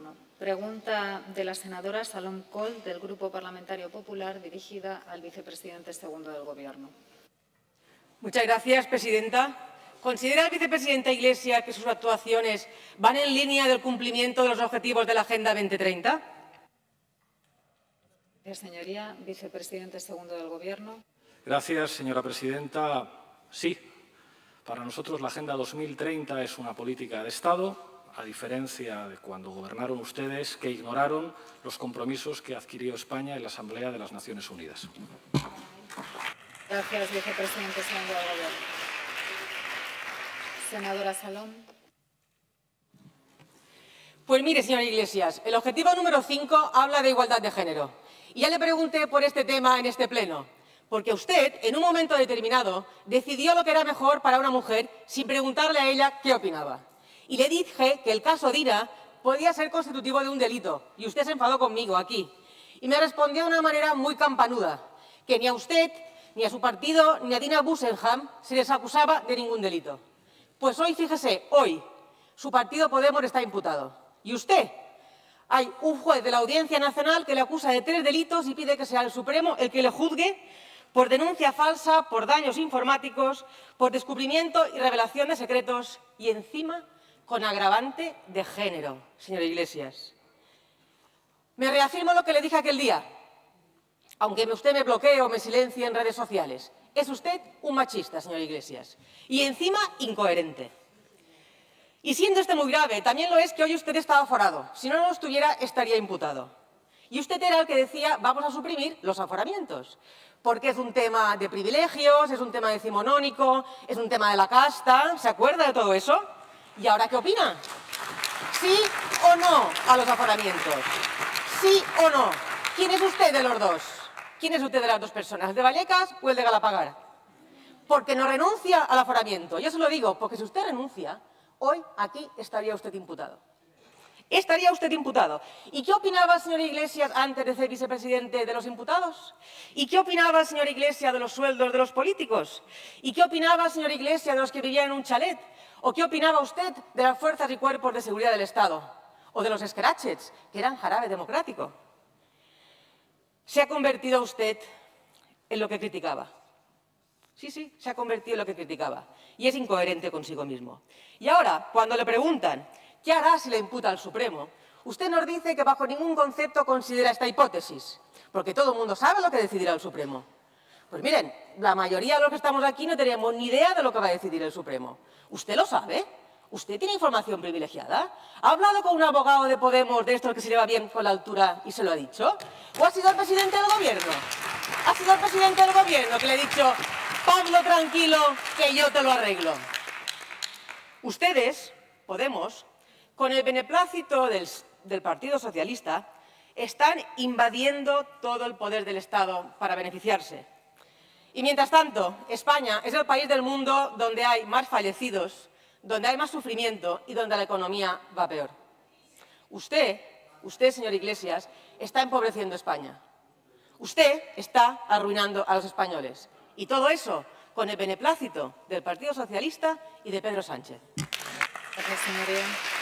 Gobierno. Pregunta de la senadora Salom Coll, del Grupo Parlamentario Popular, dirigida al vicepresidente segundo del Gobierno. Muchas gracias, presidenta. ¿Considera el vicepresidente Iglesias que sus actuaciones van en línea del cumplimiento de los objetivos de la Agenda 2030? Señoría, vicepresidente segundo del Gobierno. Gracias, señora presidenta. Sí, para nosotros la Agenda 2030 es una política de Estado, a diferencia de cuando gobernaron ustedes, que ignoraron los compromisos que adquirió España en la Asamblea de las Naciones Unidas. Gracias, vicepresidente segundo del Gobierno. Senadora Salom. Pues mire, señora Iglesias, el objetivo número 5 habla de igualdad de género. Y ya le pregunté por este tema en este pleno, porque usted, en un momento determinado, decidió lo que era mejor para una mujer sin preguntarle a ella qué opinaba. Y le dije que el caso Dina podía ser constitutivo de un delito, y usted se enfadó conmigo aquí. Y me respondió de una manera muy campanuda, que ni a usted, ni a su partido, ni a Dina Busenham se les acusaba de ningún delito. Pues hoy, fíjese, hoy, su partido Podemos está imputado. ¿Y usted? Hay un juez de la Audiencia Nacional que le acusa de 3 delitos y pide que sea el Supremo el que le juzgue por denuncia falsa, por daños informáticos, por descubrimiento y revelación de secretos y, encima, con agravante de género, señora Iglesias. Me reafirmo lo que le dije aquel día, aunque usted me bloquee o me silencie en redes sociales. Es usted un machista, señora Iglesias, y encima incoherente. Y siendo este muy grave, también lo es que hoy usted está aforado. Si no lo estuviera, estaría imputado. Y usted era el que decía, vamos a suprimir los aforamientos, porque es un tema de privilegios, es un tema decimonónico, es un tema de la casta. ¿Se acuerda de todo eso? ¿Y ahora qué opina? ¿Sí o no a los aforamientos? ¿Sí o no? ¿Quién es usted de los dos? ¿Quién es usted de las dos personas, el de Vallecas o el de Galapagar? Porque no renuncia al aforamiento. Yo se lo digo, porque si usted renuncia, hoy aquí estaría usted imputado. Estaría usted imputado. ¿Y qué opinaba, señora Iglesias, antes de ser vicepresidente, de los imputados? ¿Y qué opinaba, señora Iglesias, de los sueldos de los políticos? ¿Y qué opinaba, señora Iglesias, de los que vivían en un chalet? ¿O qué opinaba usted de las fuerzas y cuerpos de seguridad del Estado? ¿O de los scratchets, que eran jarabe democrático? Se ha convertido usted en lo que criticaba. Sí, se ha convertido en lo que criticaba. Y es incoherente consigo mismo. Y ahora, cuando le preguntan qué hará si le imputa al Supremo, usted nos dice que bajo ningún concepto considera esta hipótesis, porque todo el mundo sabe lo que decidirá el Supremo. Pues miren, la mayoría de los que estamos aquí no tenemos ni idea de lo que va a decidir el Supremo. ¿Usted lo sabe? ¿Usted tiene información privilegiada? ¿Ha hablado con un abogado de Podemos de estos que se lleva bien con la altura y se lo ha dicho? ¿O ha sido el presidente del Gobierno? ¿Ha sido el presidente del Gobierno que le ha dicho, Pablo, tranquilo, que yo te lo arreglo? Ustedes, Podemos, con el beneplácito del Partido Socialista, están invadiendo todo el poder del Estado para beneficiarse. Y mientras tanto, España es el país del mundo donde hay más fallecidos, donde hay más sufrimiento y donde la economía va peor. Usted, señor Iglesias, está empobreciendo España. Usted está arruinando a los españoles. Y todo eso con el beneplácito del Partido Socialista y de Pedro Sánchez. Gracias, señoría.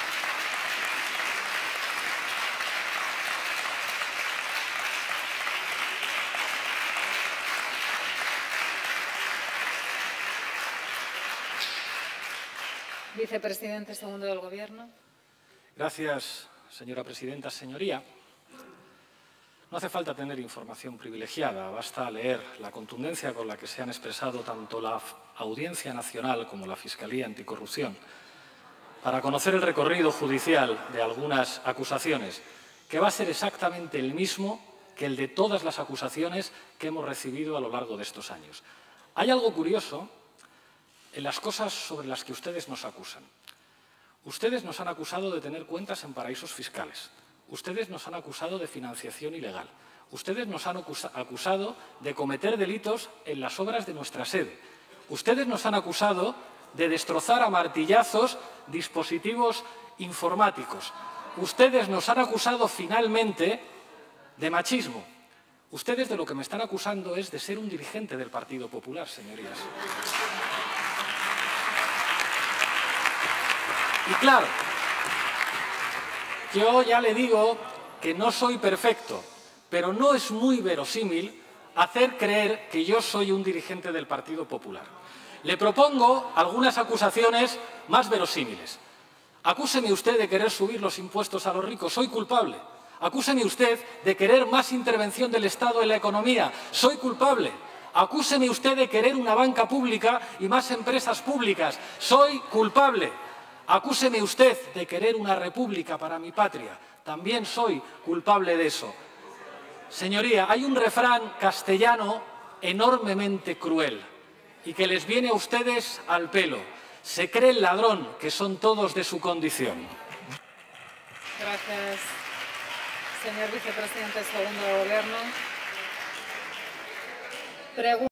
Vicepresidente segundo del Gobierno. Gracias, señora presidenta. Señoría, no hace falta tener información privilegiada, basta leer la contundencia con la que se han expresado tanto la Audiencia Nacional como la Fiscalía Anticorrupción para conocer el recorrido judicial de algunas acusaciones, que va a ser exactamente el mismo que el de todas las acusaciones que hemos recibido a lo largo de estos años. Hay algo curioso en las cosas sobre las que ustedes nos acusan. Ustedes nos han acusado de tener cuentas en paraísos fiscales. Ustedes nos han acusado de financiación ilegal. Ustedes nos han acusado de cometer delitos en las obras de nuestra sede. Ustedes nos han acusado de destrozar a martillazos dispositivos informáticos. Ustedes nos han acusado finalmente de machismo. Ustedes de lo que me están acusando es de ser un dirigente del Partido Popular, señorías. Y claro, Yo ya le digo que no soy perfecto, pero no es muy verosímil hacer creer que yo soy un dirigente del Partido Popular. Le propongo algunas acusaciones más verosímiles. Acúseme usted de querer subir los impuestos a los ricos, soy culpable. Acúseme usted de querer más intervención del Estado en la economía, soy culpable. Acúseme usted de querer una banca pública y más empresas públicas, soy culpable. Acúseme usted de querer una república para mi patria, también soy culpable de eso. Señoría, hay un refrán castellano enormemente cruel y que les viene a ustedes al pelo. Se cree el ladrón, que son todos de su condición. Gracias, señor vicepresidente segundo de Gobierno.